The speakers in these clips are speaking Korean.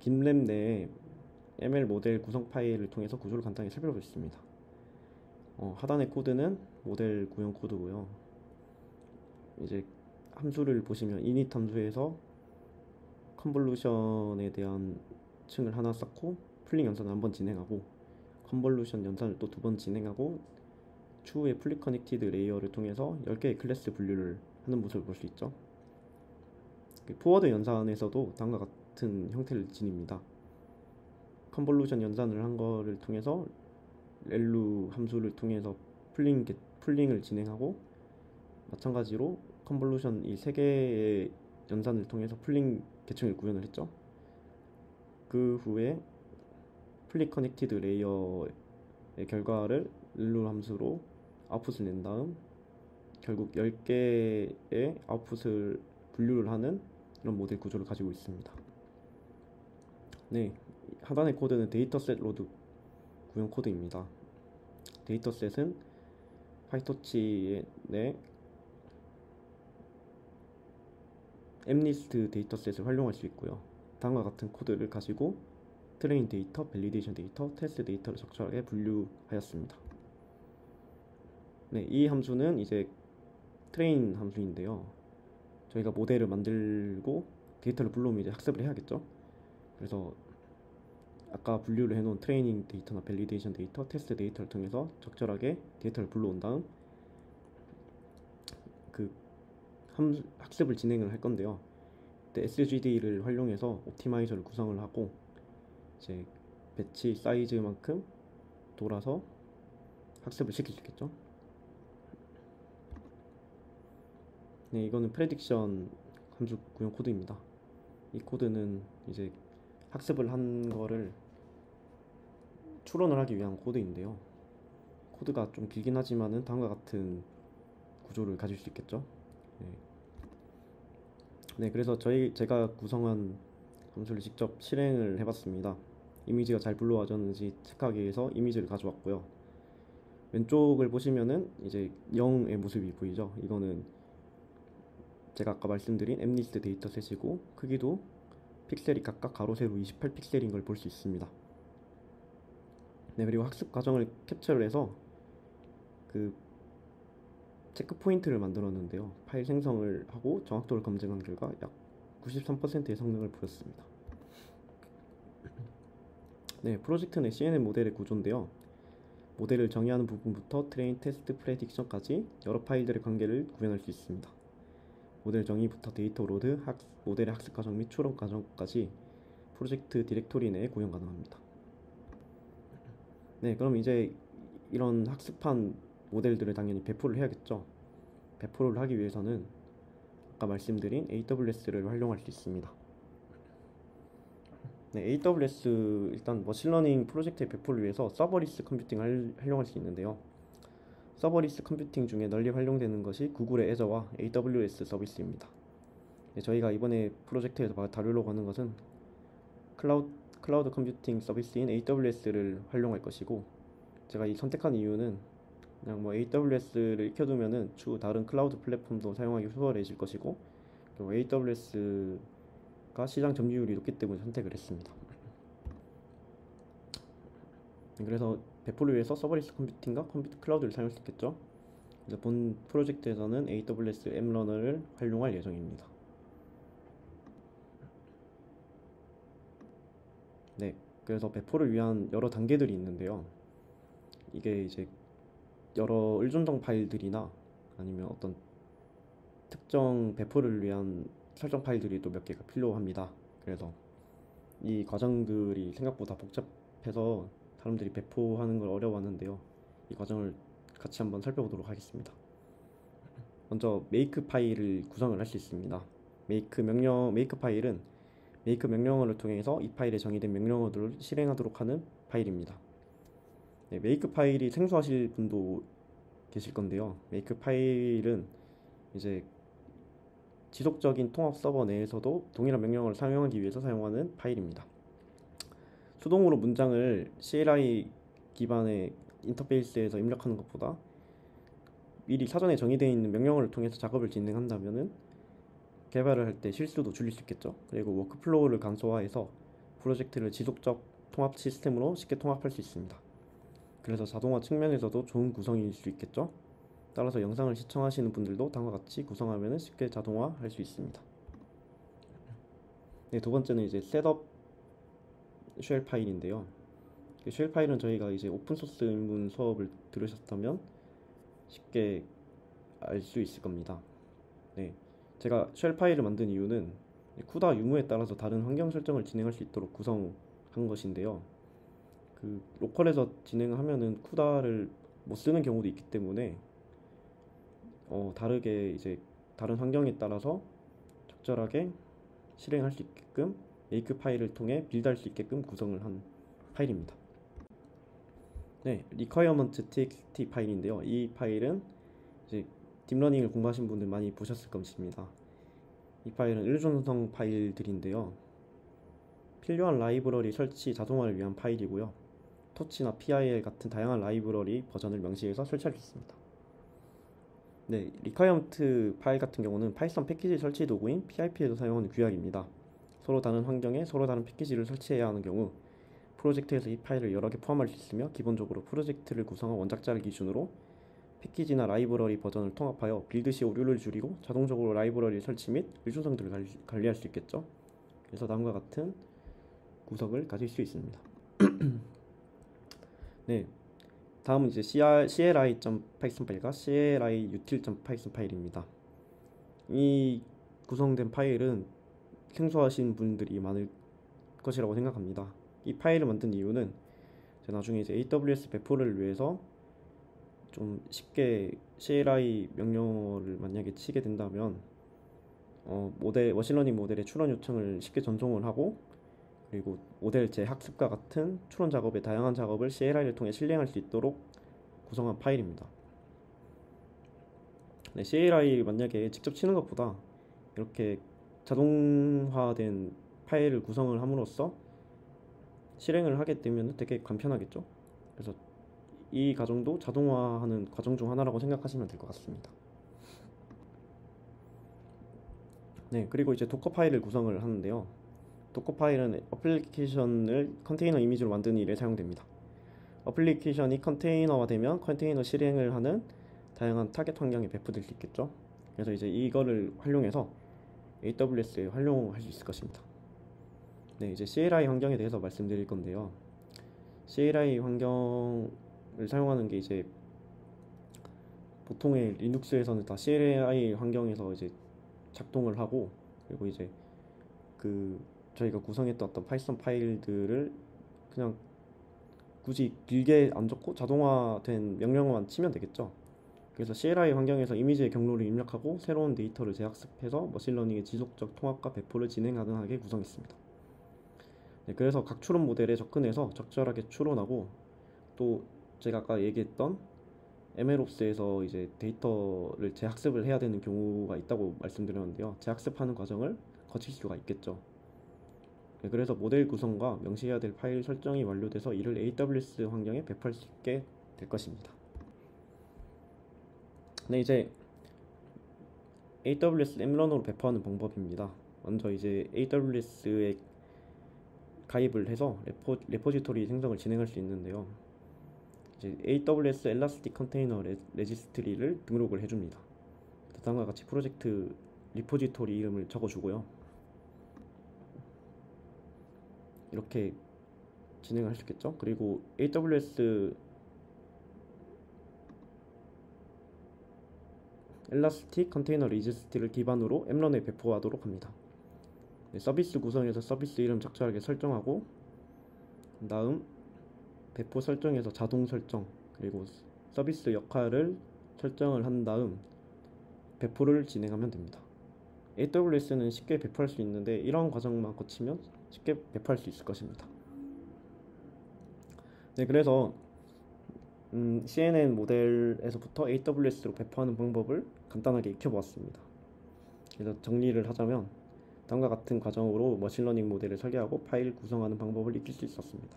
김랩 내에 ML 모델 구성 파일을 통해서 구조를 간단히 살펴보겠습니다. 하단의 코드는 모델 구형 코드고요. 이제 함수를 보시면 init 함수에서 컨볼루션에 대한 층을 하나 쌓고 풀링 연산을 한번 진행하고 컨볼루션 연산을 또 두 번 진행하고 추후에 풀리 커넥티드 레이어를 통해서 10개의 클래스 분류를 하는 모습을 볼 수 있죠. 포워드 연산에서도 다음과 같은 형태를 지닙니다. 컨볼루션 연산을 한 거를 통해서 렐루 함수를 통해서 풀링을 진행하고, 마찬가지로 컨볼루션 이 세 개의 연산을 통해서 풀링 계층을 구현을 했죠. 그 후에 풀리 커넥티드 레이어의 결과를 렐루 함수로 아웃풋을 낸 다음 결국 10개의 아웃풋을 분류를 하는 이런 모델 구조를 가지고 있습니다. 네, 하단의 코드는 데이터셋 로드 구형 코드입니다. 데이터셋은 파이토치 내 mlist 데이터셋을 활용할 수 있고요. 다음과 같은 코드를 가지고 트레인 데이터, 밸리데이션 데이터, 테스트 데이터를 적절하게 분류하였습니다. 네, 이 함수는 이제 트레인 함수인데요. 저희가 모델을 만들고 데이터를 불러오면 이제 학습을 해야겠죠. 그래서 아까 분류를 해놓은 트레이닝 데이터나 밸리데이션 데이터, 테스트 데이터를 통해서 적절하게 데이터를 불러온 다음 그 학습을 진행을 할 건데요. SGD를 활용해서 옵티마이저를 구성을 하고 이제 배치 사이즈만큼 돌아서 학습을 시킬 수 있겠죠. 네, 이거는 프레딕션 함수 구형 코드입니다. 이 코드는 이제 학습을 한 거를 추론을 하기 위한 코드인데요. 코드가 좀 길긴 하지만은 다음과 같은 구조를 가질 수 있겠죠. 네, 그래서 제가 구성한 함수를 직접 실행을 해봤습니다. 이미지가 잘 불러와졌는지 체크하기 위해서 이미지를 가져왔고요. 왼쪽을 보시면은 이제 0의 모습이 보이죠. 이거는 제가 아까 말씀드린 mlist 데이터셋이고, 크기도 픽셀이 각각 가로 세로 28픽셀인 걸 볼 수 있습니다. 네, 그리고 학습 과정을 캡처를 해서 그 체크 포인트를 만들었는데요. 파일 생성을 하고 정확도를 검증한 결과 약 93%의 성능을 보였습니다. 네, 프로젝트 내 CNN 모델의 구조인데요. 모델을 정의하는 부분부터 트레인, 테스트, 프레딕션까지 여러 파일들의 관계를 구현할 수 있습니다. 모델 정의부터 데이터 로드, 모델의 학습 과정 및 추론 과정까지 프로젝트 디렉토리 내에 구현 가능합니다. 네, 그럼 이제 이런 학습한 모델들을 당연히 배포를 해야겠죠. 배포를 하기 위해서는 아까 말씀드린 AWS를 활용할 수 있습니다. 네, AWS 일단 머신러닝 프로젝트의 배포를 위해서 서버리스 컴퓨팅을 활용할 수 있는데요. 서버리스 컴퓨팅 중에 널리 활용되는 것이 구글의 애저와 AWS 서비스입니다. 네, 저희가 이번에 프로젝트에서 다루려고 하는 것은 클라우드 컴퓨팅 서비스인 AWS를 활용할 것이고, 제가 이 선택한 이유는 그냥 AWS를 익혀두면은 추후 다른 클라우드 플랫폼도 사용하기 수월해질 것이고, 그리고 AWS가 시장 점유율이 높기 때문에 선택을 했습니다. 그래서 배포를 위해서 서버리스 컴퓨팅과 컴퓨터 클라우드를 사용할 수 있겠죠. 그래서 본 프로젝트에서는 AWS mRunner를 활용할 예정입니다. 네, 그래서 배포를 위한 여러 단계들이 있는데요. 이게 이제 여러 의존정 파일들이나 아니면 어떤 특정 배포를 위한 설정 파일들이 또 몇 개가 필요합니다. 그래서 이 과정들이 생각보다 복잡해서 사람들이 배포하는 걸 어려워하는데요. 이 과정을 같이 한번 살펴보도록 하겠습니다. 먼저 make 파일을 구성을 할 수 있습니다. make 파일은 make 명령어를 통해서 이 파일에 정의된 명령어들을 실행하도록 하는 파일입니다. 네, make 파일이 생소하실 분도 계실 건데요. make 파일은 이제 지속적인 통합 서버 내에서도 동일한 명령어를 사용하기 위해서 사용하는 파일입니다. 수동으로 문장을 CLI 기반의 인터페이스에서 입력하는 것보다 미리 사전에 정의되어 있는 명령어를 통해서 작업을 진행한다면은 개발을 할 때 실수도 줄일 수 있겠죠. 그리고 워크플로우를 간소화해서 프로젝트를 지속적 통합 시스템으로 쉽게 통합할 수 있습니다. 그래서 자동화 측면에서도 좋은 구성일 수 있겠죠. 따라서 영상을 시청하시는 분들도 다음과 같이 구성하면 쉽게 자동화할 수 있습니다. 네, 두 번째는 이제 셋업 쉘 파일인데요. 쉘 파일은 저희가 이제 오픈소스 입문 수업을 들으셨다면 쉽게 알 수 있을 겁니다. 네, 제가 쉘 파일을 만든 이유는 쿠다 유무에 따라서 다른 환경 설정을 진행할 수 있도록 구성한 것인데요. 그 로컬에서 진행하면은 쿠다를 못 쓰는 경우도 있기 때문에 다르게 이제 다른 환경에 따라서 적절하게 실행할 수 있게끔 메이크 파일을 통해 빌드할 수 있게끔 구성을 한 파일입니다. 네, requirement txt 파일인데요. 이 파일은 이제 딥러닝을 공부하신 분들 많이 보셨을 것입니다. 이 파일은 일존성 파일들인데요. 필요한 라이브러리 설치 자동화를 위한 파일이고요. 토치나 PIL 같은 다양한 라이브러리 버전을 명시해서 설치할 수 있습니다. 네, requirement 파일 같은 경우는 파이썬 패키지 설치 도구인 PIP에도 사용하는 규약입니다. 서로 다른 환경에 서로 다른 패키지를 설치해야 하는 경우 프로젝트에서 이 파일을 여러 개 포함할 수 있으며 기본적으로 프로젝트를 구성한 원작자를 기준으로 패키지나 라이브러리 버전을 통합하여 빌드 시 오류를 줄이고 자동적으로 라이브러리 설치 및 일준성들을 관리할 수 있겠죠. 그래서 다음과 같은 구성을 가질 수 있습니다. 네, 다음은 이제 CLI.python 파일과 CLI.util.python 파일입니다. 이 구성된 파일은 생소하신 분들이 많을 것이라고 생각합니다. 이 파일을 만든 이유는 나중에 이제 AWS 배포를 위해서 좀 쉽게 CLI 명령어를 만약에 치게 된다면 머신러닝 모델의 추론 요청을 쉽게 전송을 하고 그리고 모델 재학습과 같은 추론 작업의 다양한 작업을 CLI를 통해 실행할 수 있도록 구성한 파일입니다. 네, CLI 만약에 직접 치는 것보다 이렇게 자동화된 파일을 구성을 함으로써 실행을 하게 되면 되게 간편하겠죠. 그래서 이 과정도 자동화하는 과정 중 하나라고 생각하시면 될 것 같습니다. 네, 그리고 이제 도커 파일을 구성을 하는데요. 도커 파일은 어플리케이션을 컨테이너 이미지로 만드는 일에 사용됩니다. 어플리케이션이 컨테이너화되면 컨테이너 실행을 하는 다양한 타겟 환경에 배포될 수 있겠죠. 그래서 이제 이거를 활용해서 AWS에 활용할 수 있을 것입니다. 네, 이제 CLI 환경에 대해서 말씀드릴 건데요. CLI 환경을 사용하는 게 이제 보통의 리눅스에서는 다 CLI 환경에서 이제 작동을 하고 그리고 이제 저희가 구성했던 어떤 파이썬 파일들을 그냥 굳이 길게 안 적고 자동화된 명령어만 치면 되겠죠. 그래서 CLI 환경에서 이미지의 경로를 입력하고 새로운 데이터를 재학습해서 머신러닝의 지속적 통합과 배포를 진행 가능하게 구성했습니다. 네, 그래서 각 추론 모델에 접근해서 적절하게 추론하고 또 제가 아까 얘기했던 MLOps에서 이제 데이터를 재학습을 해야 되는 경우가 있다고 말씀드렸는데요. 재학습하는 과정을 거칠 수가 있겠죠. 네, 그래서 모델 구성과 명시해야 될 파일 설정이 완료돼서 이를 AWS 환경에 배포할 수 있게 될 것입니다. 네, 이제 AWS 엠런으로 배포하는 방법입니다. 먼저 이제 AWS에 가입을 해서 레포지토리 생성을 진행할 수 있는데요. 이제 AWS 엘라스틱 컨테이너 레지스트리를 등록을 해줍니다. 다음과 같이 프로젝트 리포지토리 이름을 적어주고요. 이렇게 진행할 수 있겠죠. 그리고 AWS 엘라스틱 컨테이너 레지스트리를 기반으로 엠런에 배포하도록 합니다. 네, 서비스 구성에서 서비스 이름 적절하게 설정하고 다음 배포 설정에서 자동 설정 그리고 서비스 역할을 설정을 한 다음 배포를 진행하면 됩니다. AWS는 쉽게 배포할 수 있는데 이런 과정만 거치면 쉽게 배포할 수 있을 것입니다. 네, 그래서 CNN 모델에서부터 AWS로 배포하는 방법을 간단하게 익혀보았습니다. 그래서 정리를 하자면 다음과 같은 과정으로 머신러닝 모델을 설계하고 파일 구성하는 방법을 익힐 수 있었습니다.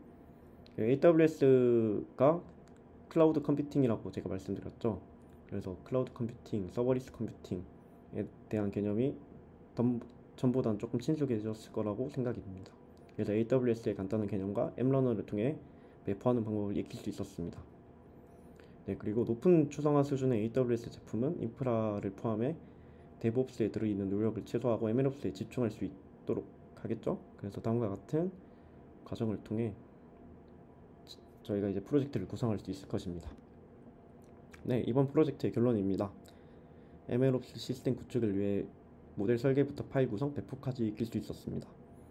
AWS가 클라우드 컴퓨팅이라고 제가 말씀드렸죠. 그래서 클라우드 컴퓨팅, 서버리스 컴퓨팅에 대한 개념이 전보다는 조금 친숙해졌을 거라고 생각이 듭니다. 그래서 AWS의 간단한 개념과 앱러너를 통해 매포하는 방법을 익힐 수 있었습니다. 네, 그리고 높은 추상화 수준의 AWS 제품은 인프라를 포함해 DevOps에 들어있는 노력을 최소화하고 MLOps에 집중할 수 있도록 하겠죠. 그래서 다음과 같은 과정을 통해 저희가 이제 프로젝트를 구성할 수 있을 것입니다. 네, 이번 프로젝트의 결론입니다. MLOps 시스템 구축을 위해 모델 설계부터 파일 구성, 배포까지 익힐 수 있었습니다.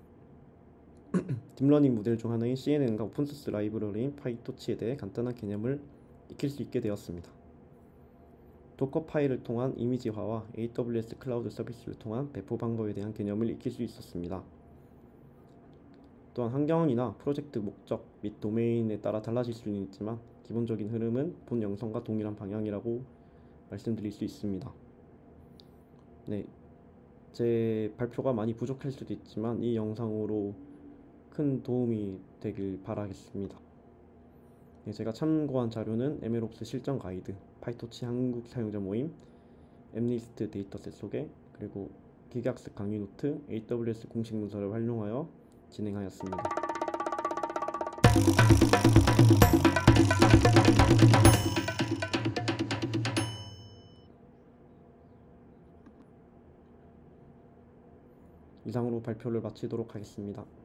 딥러닝 모델 중 하나인 CNN과 오픈소스 라이브러리인 파이토치에 대해 간단한 개념을 익힐 수 있게 되었습니다. 도커 파일을 통한 이미지화와 AWS 클라우드 서비스를 통한 배포 방법에 대한 개념을 익힐 수 있었습니다. 또한 환경이나 프로젝트 목적 및 도메인에 따라 달라질 수는 있지만 기본적인 흐름은 본 영상과 동일한 방향이라고 말씀드릴 수 있습니다. 네, 제 발표가 많이 부족할 수도 있지만 이 영상으로 큰 도움이 되길 바라겠습니다. 네, 제가 참고한 자료는 MLOps 실전 가이드, 파이토치 한국 사용자 모임, 앱리스트 데이터셋 소개, 그리고 기계학습 강의 노트, AWS 공식 문서를 활용하여 진행하였습니다. 이상으로 발표를 마치도록 하겠습니다.